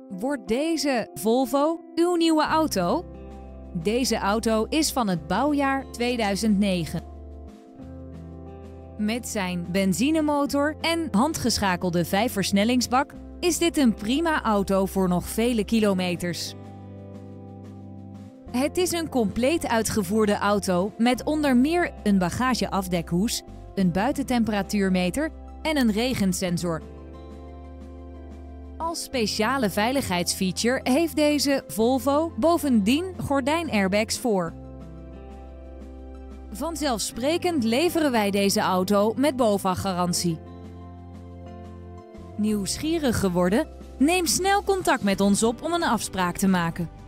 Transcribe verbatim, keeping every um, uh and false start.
Wordt deze Volvo uw nieuwe auto? Deze auto is van het bouwjaar tweeduizend negen. Met zijn benzinemotor en handgeschakelde vijfversnellingsbak is dit een prima auto voor nog vele kilometers. Het is een compleet uitgevoerde auto met onder meer een bagageafdekhoes, een buitentemperatuurmeter en een regensensor. Als speciale veiligheidsfeature heeft deze Volvo bovendien gordijnairbags voor. Vanzelfsprekend leveren wij deze auto met BOVAG-garantie. Nieuwsgierig geworden? Neem snel contact met ons op om een afspraak te maken.